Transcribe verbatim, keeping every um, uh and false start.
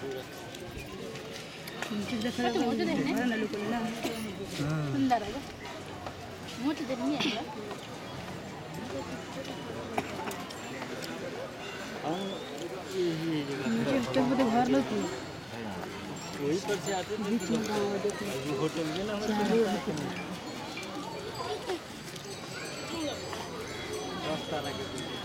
सुंदर है मोटे देर नहीं है मुझे तो मुझे घर लो तू वही पर से आते हैं होटल में ना रास्ता लगे